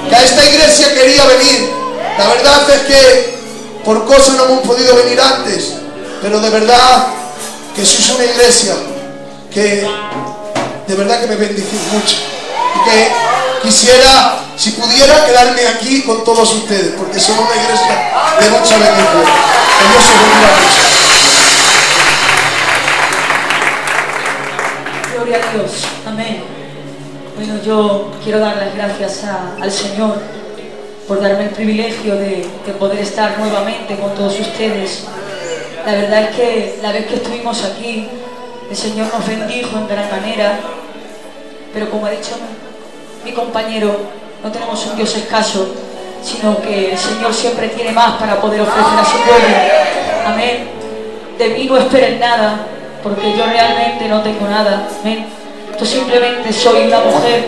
que a esta iglesia quería venir. La verdad es que por cosas no hemos podido venir antes, pero de verdad que sois una iglesia que de verdad que me bendicís mucho, y que quisiera, si pudiera, quedarme aquí con todos ustedes, porque somos una iglesia de mucha bendición. Que Dios os bendiga mucho. Gloria a Dios, amén. Bueno, yo quiero dar las gracias al Señor por darme el privilegio de poder estar nuevamente con todos ustedes. La verdad es que la vez que estuvimos aquí, el Señor nos bendijo en gran manera, pero como ha dicho mi compañero, no tenemos un Dios escaso, sino que el Señor siempre tiene más para poder ofrecer a su pueblo. Amén. De mí no esperen nada, porque yo realmente no tengo nada. Amén. Yo simplemente soy una mujer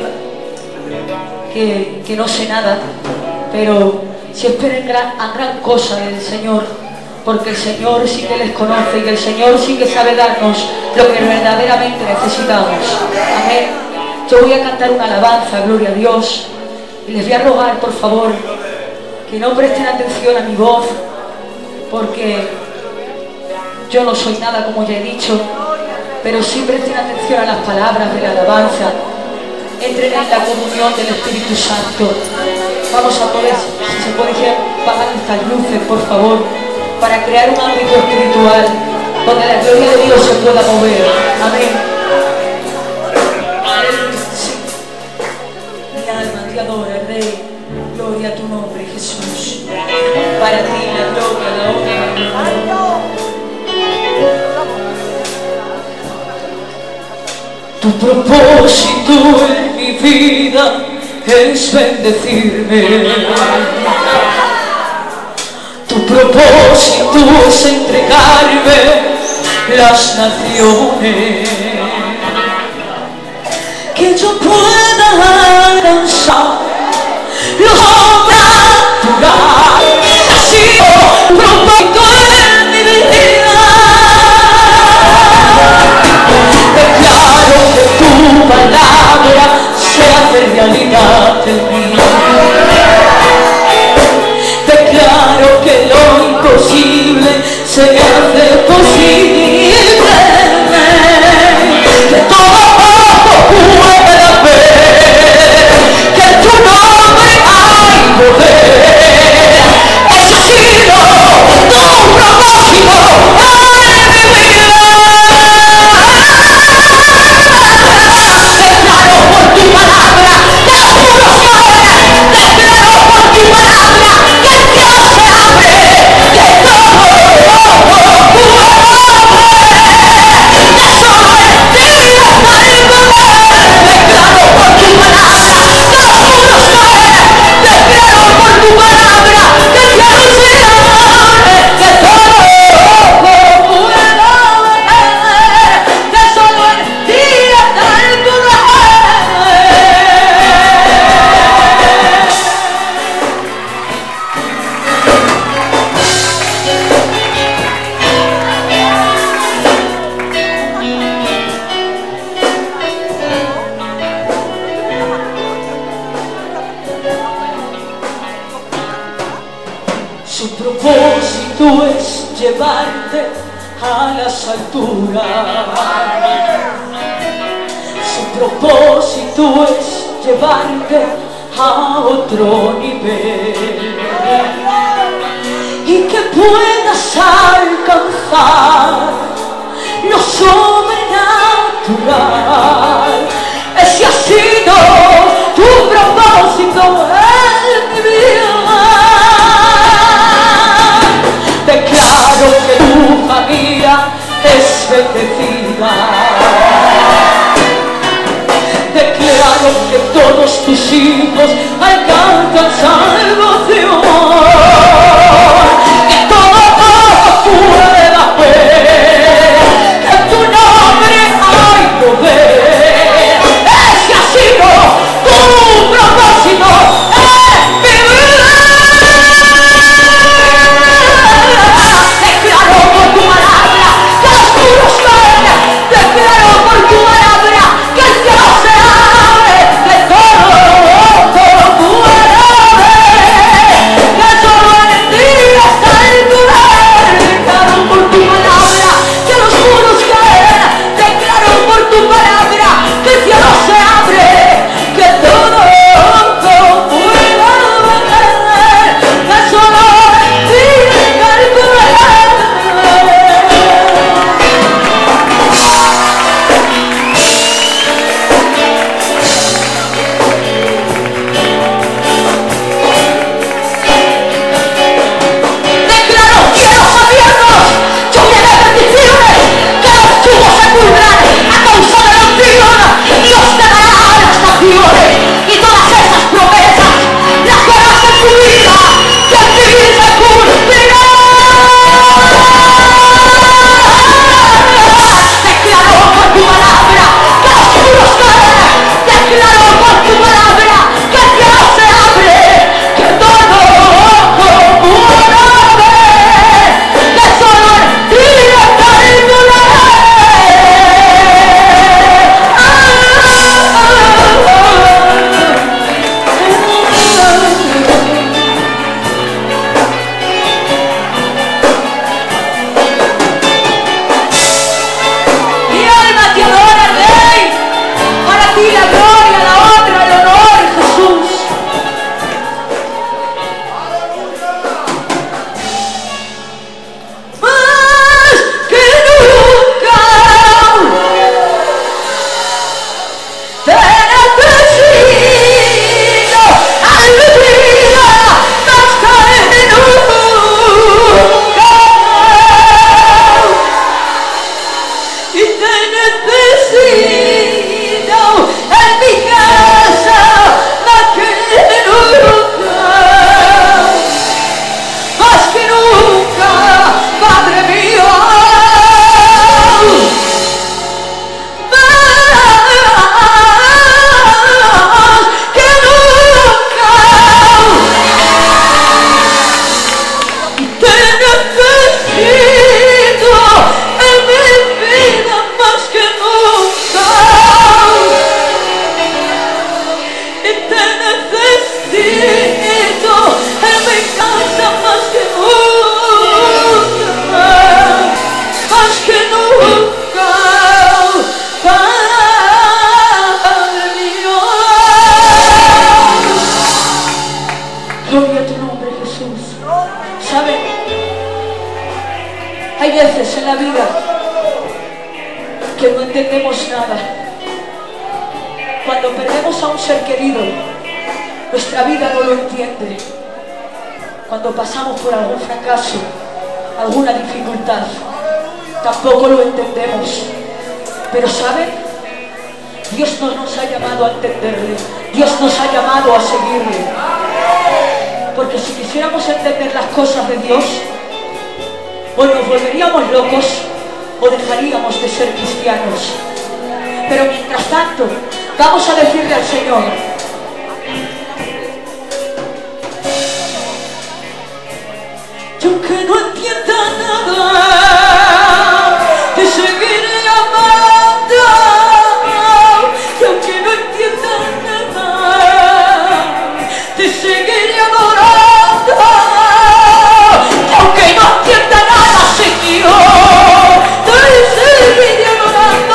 que no sé nada, pero si esperen gran cosa del Señor, porque el Señor sí que les conoce y el Señor sí que sabe darnos lo que verdaderamente necesitamos. Amén. Yo voy a cantar una alabanza, gloria a Dios, y les voy a rogar, por favor, que no presten atención a mi voz, porque yo no soy nada, como ya he dicho, pero sí presten atención a las palabras de la alabanza. Entren en la comunión del Espíritu Santo. Vamos a poder, si se puede apagar estas luces, por favor, para crear un ámbito espiritual donde la gloria de Dios se pueda mover. Amén. Sí. Mi alma te adora, Rey. Gloria a tu nombre, Jesús. Para ti la gloria, la honra y el honor. Tu propósito en mi vida es bendecirme. Tu propósito es entregarme las naciones, que yo pueda alcanzar lo sobrenatural. Ha sido tu propósito en mi vida. Declaro que tu palabra se hace realidad en mí. Declaro que lo imposible se hace posible, que todo pueda ver, que en tu nombre hay poder. Ese ha sido tu propósito en mi vida. Declaro por tu palabra que los muros caen. Declaro por tu palabra que el Dios se abre, que todo puedo ver, que solo en ti está el poder. Declaro por tu palabra que los muros caen. Declaro por tu palabra que el Dios se abre, que todo puedo ver, que solo en ti está el poder. Su propósito es llevarte a las alturas. Su propósito es llevarte a otro nivel, y que puedas alcanzar lo sobrenatural. Ese ha sido tu propósito en mi vida. Declaro que tu familia es bendecida. Declaro que todos tus hijos alcanzan salvación, que todo pueda ver, que en tu nombre hay poder. Ese ha sido tu propósito en mi vida. Declaro por tu palabra que los muros caen. Declaro por tu palabra que el Dios se abre, que todo puede. Hay veces en la vida que no entendemos nada. Cuando perdemos a un ser querido, nuestra vida no lo entiende. Cuando pasamos por algún fracaso, alguna dificultad, tampoco lo entendemos. Pero ¿saben? Dios no nos ha llamado a entenderle. Dios nos ha llamado a seguirle. Porque si quisiéramos entender las cosas de Dios, o nos volveríamos locos o dejaríamos de ser cristianos. Pero mientras tanto, vamos a decirle al Señor: yo que no entienda nada, te seguiré amando. Yo que no entienda nada, te seguiré adorando. Yo que no entienda nada, Señor, te seguiré adorando.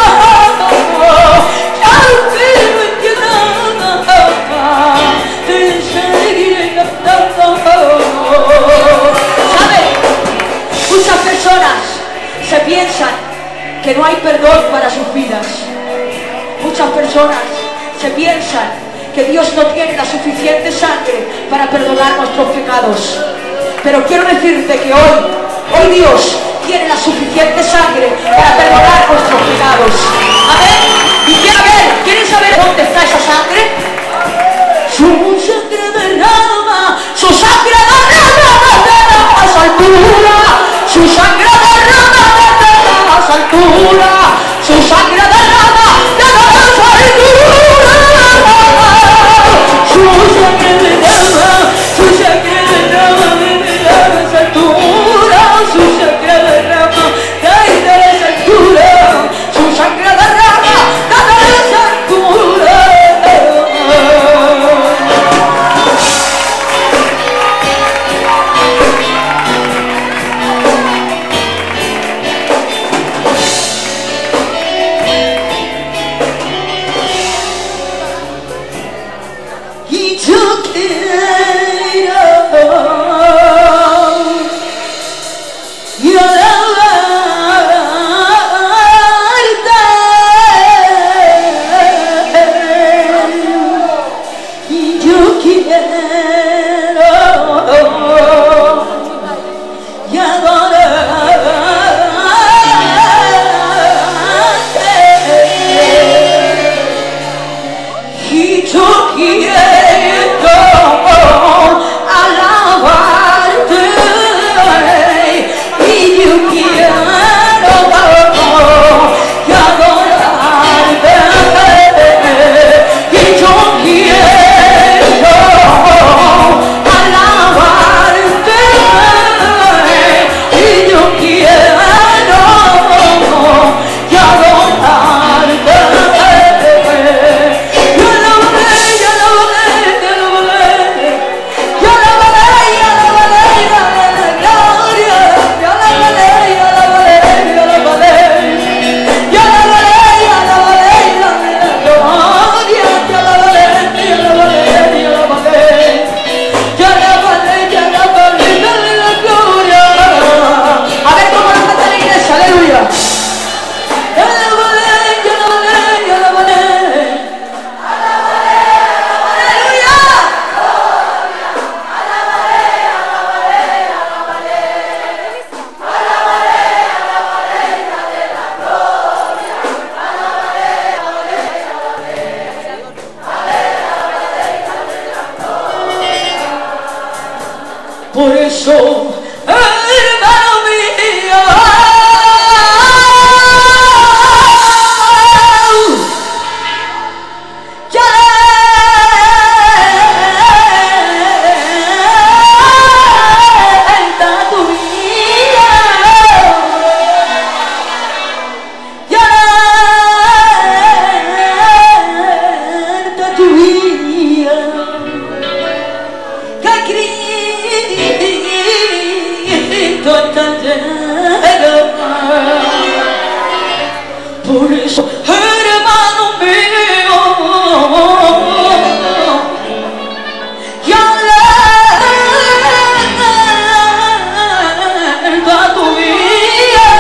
Yo que no entienda nada, te seguiré adorando. Muchas personas se piensan que no hay perdón para sus vidas. Muchas personas se piensan que Dios no tiene la suficiente sangre para perdonar nuestros pecados. Pero quiero decirte que hoy Dios tiene la suficiente sangre para perdonar nuestros pecados. Amén. Y ¿quieren saber dónde está esa sangre? Su sangre derrama, su sangre derrama desde las alturas. Su sangre derrama desde las alturas. Su sangre derrama desde las alturas. Su sangre derrama, su sangre derrama desde las alturas. Su sangre derrama desde las alturas. Su sangre derrama desde las alturas. Por eso, hermano mío, ya lenta tu vida, ya lenta tu vida, por eso, hermano mío, ya lenta tu vida,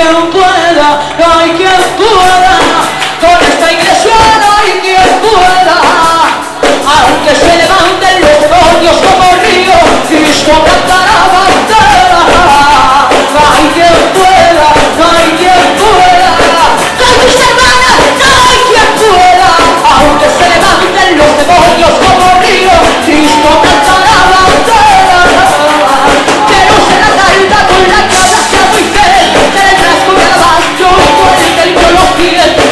quien pueda, no hay quien pueda, con esta iglesia no hay quien pueda, aunque se levanten los demonios como río, Cristo cantará bandera, no hay quien pueda, no hay quien pueda, con tus hermanas no hay quien pueda, aunque se levanten los demonios como río, Cristo cantará bandera, quiero ser la alta con la cara muy fiel, del rasgo de alabanza, con el templo los pies.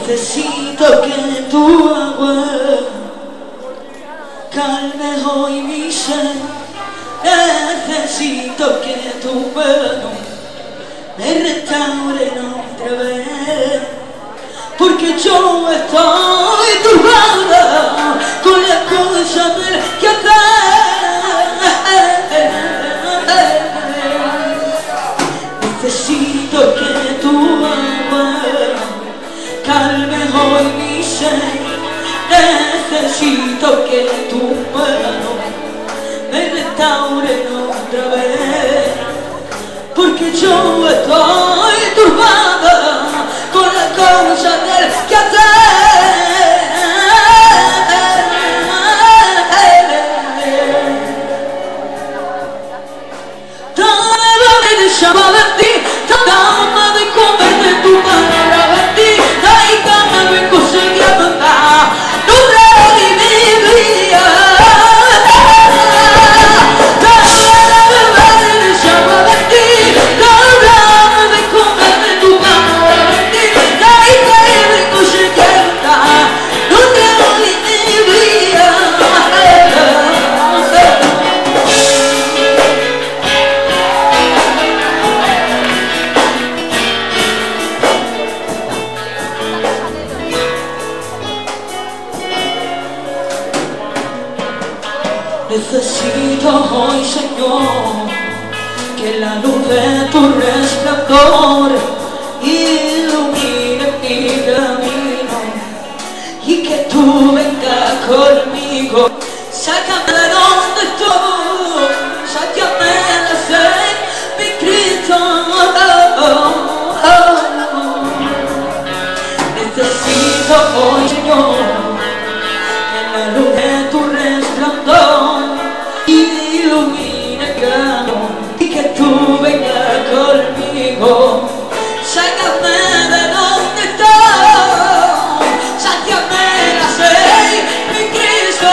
Necesito que tu agua calme hoy mi sed. Necesito que tu mano me restaure otra vez, porque yo estoy turbada con las cosas del que necesito que tu agua calme hoy mi sed. Necesito que tu mano me restaure otra vez, porque yo estoy turbada con la cosa del que Dame de llamar a ti, dame de comer de tu palabra bendita, y dame de conseguir andar, no trae mi vida. Necesito hoy, Señor, que la luz de tu resplandor ilumine mi camino y que tú vengas conmigo. Sácame de donde estoy, sácame de sed, mi Cristo. Necesito hoy, Señor, que la luz de tu resplandor ilumina el camino y que tú vengas conmigo. Sácame de donde estoy, sácame la sed, mi Cristo.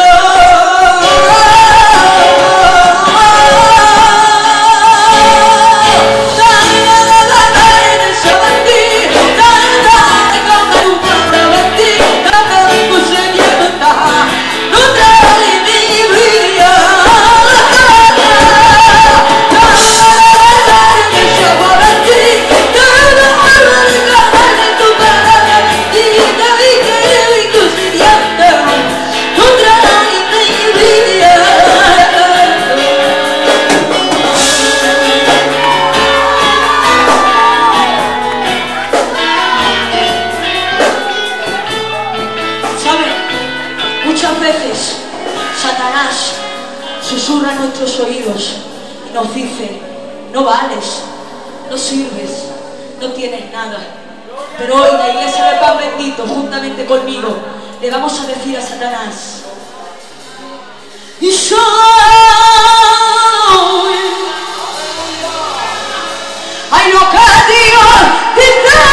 Muchas veces Satanás susurra en nuestros oídos y nos dice: no vales, no sirves, no tienes nada. Pero hoy la iglesia del Pan Bendito, juntamente conmigo, le vamos a decir a Satanás: y soy, ay, lo que Dios te da.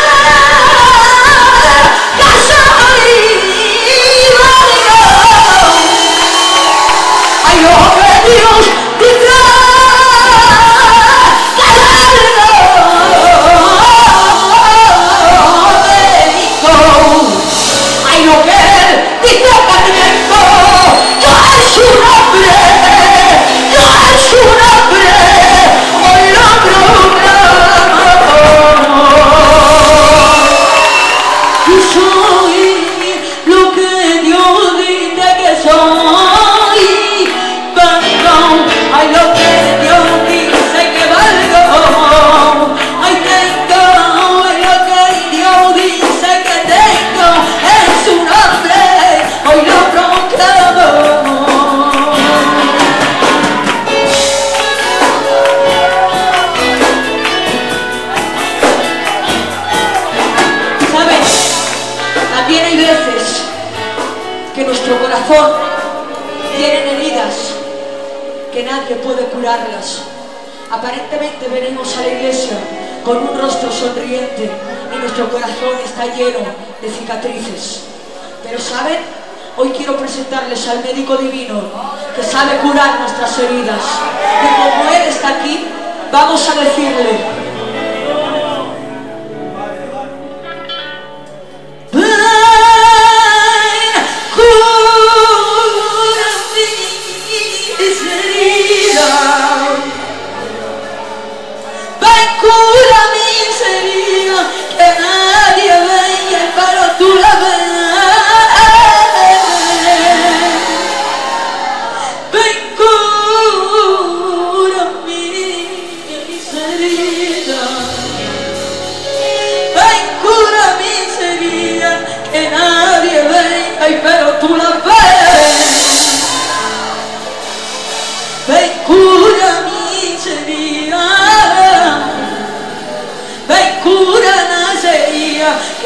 Que nuestro corazón tiene heridas que nadie puede curarlas. Aparentemente venimos a la iglesia con un rostro sonriente y nuestro corazón está lleno de cicatrices. Pero ¿saben? Hoy quiero presentarles al médico divino que sabe curar nuestras heridas. Y como Él está aquí, vamos a decirle: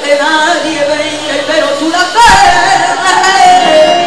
que nadie venga, pero tú la ves.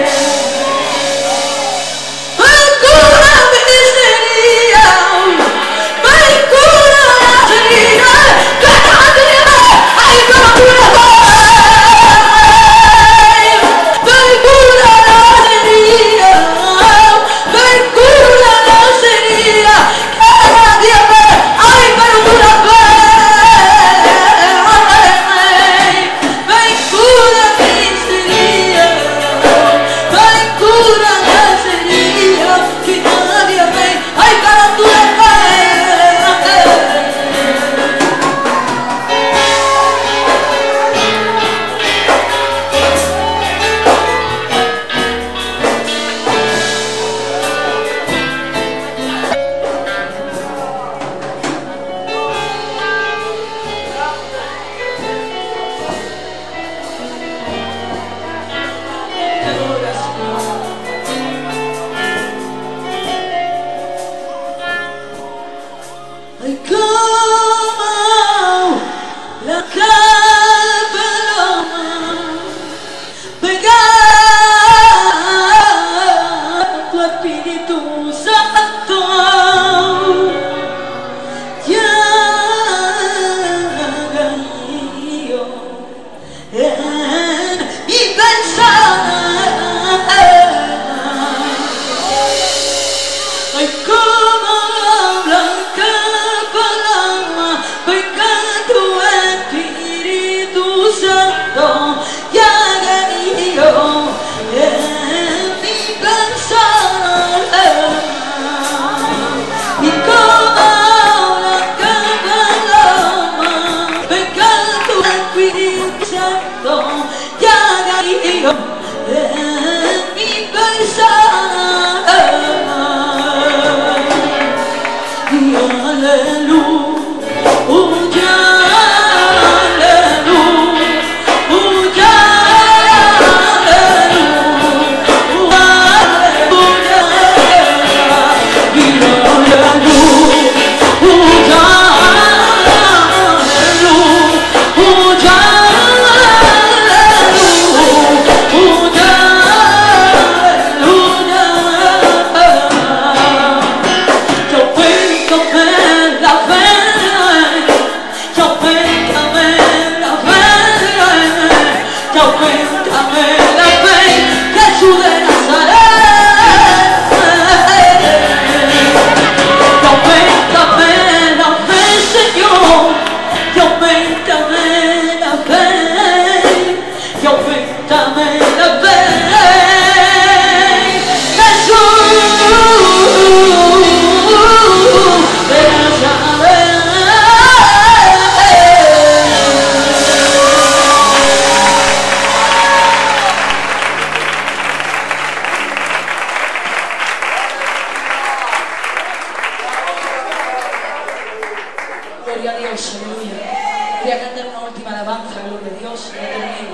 Gloria a Dios, aleluya. Voy a cantar una última alabanza, gloria a Dios. Y termino.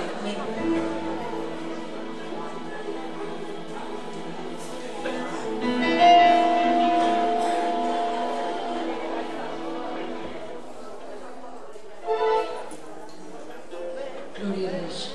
Gloria a Dios.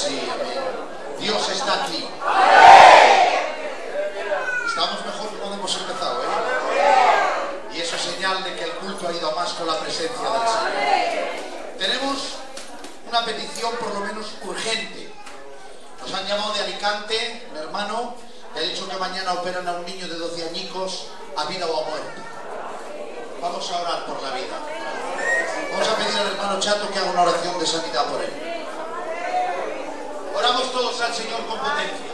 Sí, amén. Dios está aquí. Estamos mejor que cuando hemos empezado, ¿eh? Y eso es señal de que el culto ha ido a más con la presencia del Señor. Tenemos una petición por lo menos urgente. Nos han llamado de Alicante, un hermano, que ha dicho que mañana operan a un niño de 12 añicos a vida o a muerte. Vamos a orar por la vida. Vamos a pedir al hermano Chato que haga una oración de sanidad por él. Oramos todos al Señor con potencia.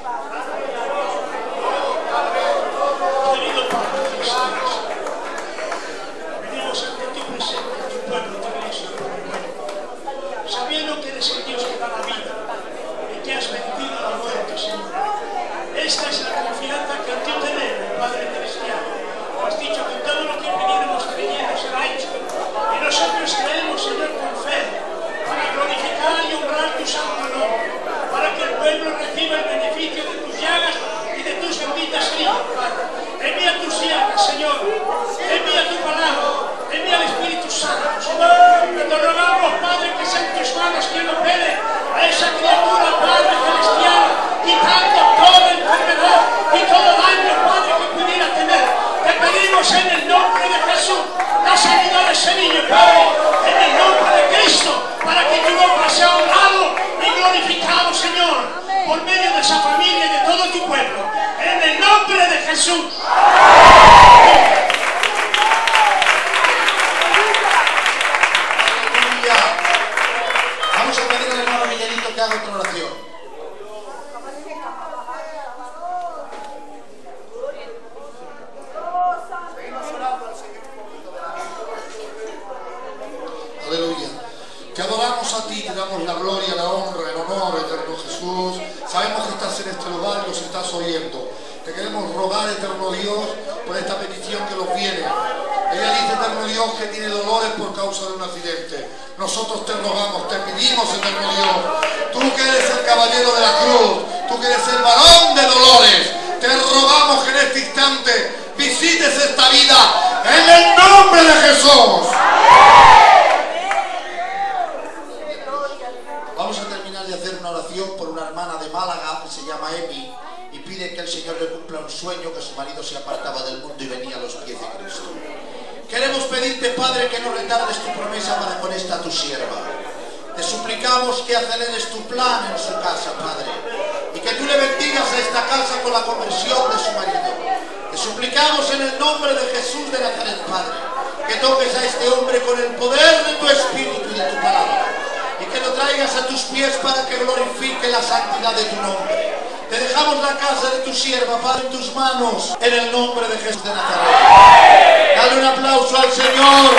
Querido Padre Celestial, venimos ante tu presencia, tu pueblo, tu iglesia, Padre bueno, sabiendo que eres el Dios que da la vida y que has vencido la muerte, Señor. Esta es la confianza que en ti tenemos, Padre Celestial. Has dicho que todo lo que pidiéramos creyendo será hecho. Y nosotros creemos, Señor, con fe, para glorificar y honrar tu santo nombre, para que el pueblo reciba el beneficio de tus llagas y de tus benditas heridas, Padre. Envía tus llagas, Señor. Envía tu palabra. Envía el Espíritu Santo, Señor. Y te rogamos, Padre, que sea en tus manos quien opere a esa criatura, Padre Celestial, quitando toda enfermedad y todo daño, Padre, que pudiera tener. Te pedimos en el nombre de Jesús la sanidad de ese niño, Padre, en el nombre de Cristo, para que tu nombre sea honrado y glorificado, Señor, por medio de esa familia y de todo tu pueblo, en el nombre de Jesús. Aleluya. Vamos a pedir al hermano Miguelito que haga otra oración. Aleluya. Te adoramos a ti, te damos la gloria, la honra, el honor, eterno Jesús. Sabemos que estás en este lugar y nos estás oyendo. Te queremos rogar, eterno Dios, por esta petición que nos viene. Ella dice, eterno Dios, que tiene dolores por causa de un accidente. Nosotros te rogamos, te pedimos, eterno Dios, tú que eres el caballero de la cruz, tú que eres el varón de dolores, te rogamos que en este instante visites esta vida en el nombre de Jesús. Vamos a terminar de hacer una oración por una hermana de Málaga que se llama Emi y pide que el Señor le cumpla un sueño, que su marido se apartaba del mundo y venía a los pies de Cristo. Queremos pedirte, Padre, que no retardes tu promesa para con esta tu sierva. Te suplicamos que aceleres tu plan en su casa, Padre, y que tú le bendigas a esta casa con la conversión de su marido. Te suplicamos en el nombre de Jesús de Nazaret, Padre, que toques a este hombre con el poder de tu Espíritu y de tu palabra, y que lo traigas a tus pies para que glorifique la santidad de tu nombre. Te dejamos la casa de tu sierva, Padre, en tus manos, en el nombre de Jesús de Nazaret. Dale un aplauso al Señor.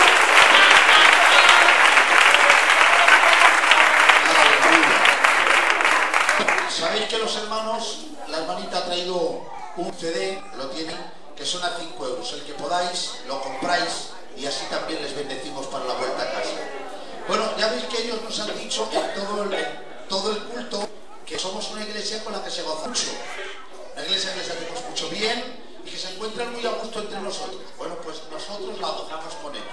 Sabéis que los hermanos, la hermanita ha traído un CD, lo tienen, que son a 5 euros. El que podáis, lo compráis y así también les bendecimos para la vuelta a casa. Bueno, ya veis que ellos nos han dicho en todo el culto que somos una iglesia con la que se goza mucho. Una iglesia que les hacemos mucho bien y que se encuentran muy a gusto entre nosotros. Bueno, pues nosotros la gozamos con ellos.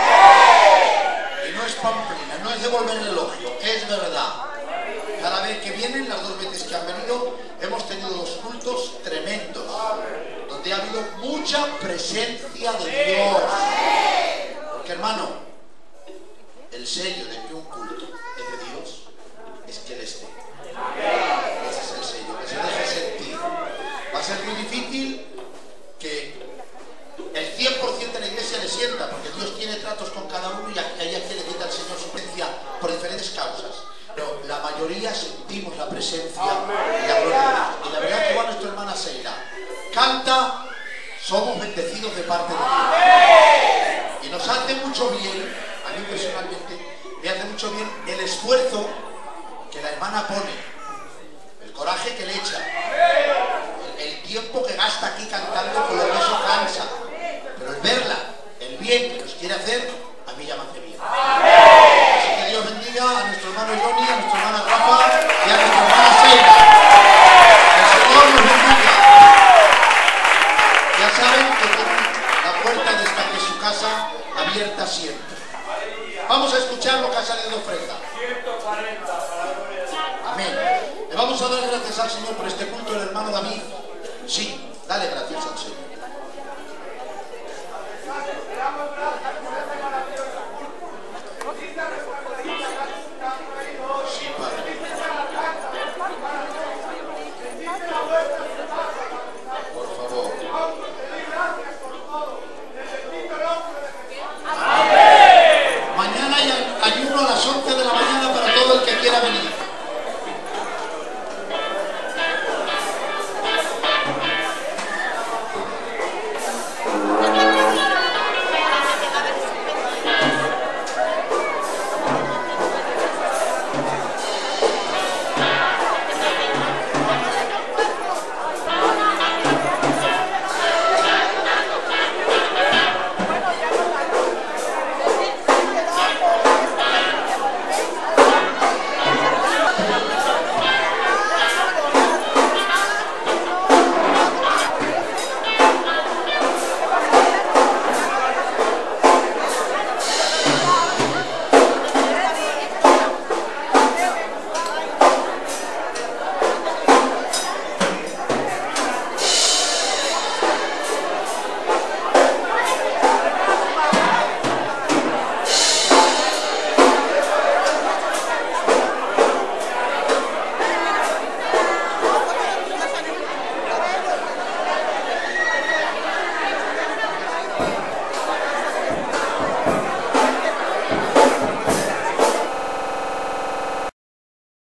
Y no es pamplina, no es devolver el elogio, es verdad. Cada vez que vienen, las 2 veces que han venido, hemos tenido 2 cultos tremendos, donde ha habido mucha presencia de Dios. Porque, hermano, el sello de que un culto es de Dios es que Él esté. Ese es el sello, que se deje sentir. Va a ser muy difícil que el 100% de la iglesia le sienta, porque Dios tiene tratos con cada uno y hay a quien le quita el Señor su presencia por diferentes causas. Pero la mayoría sentimos la presencia y la gloria de Dios. Y la verdad que va nuestra hermana Seira. Canta, somos bendecidos de parte de Dios. Y nos hace mucho bien, a mí personalmente, me hace mucho bien el esfuerzo que la hermana pone, el coraje que le echa, el tiempo que gasta aquí cantando, con lo que eso cansa. Pero el verla, el bien que nos quiere hacer, a mí ya me hace bien. Así que Dios bendiga a nuestro hermano Johnny, a nuestra hermana Rafa y a nuestra hermana Seira. El Señor nos bendiga. Ya saben que tienen la puerta de su casa abierta siempre. Vamos a escuchar lo que ha salido de ofrenda. 140 para la gloria de Dios. Amén. gracias al Señor por este culto del hermano David? Sí, dale gracias al Señor.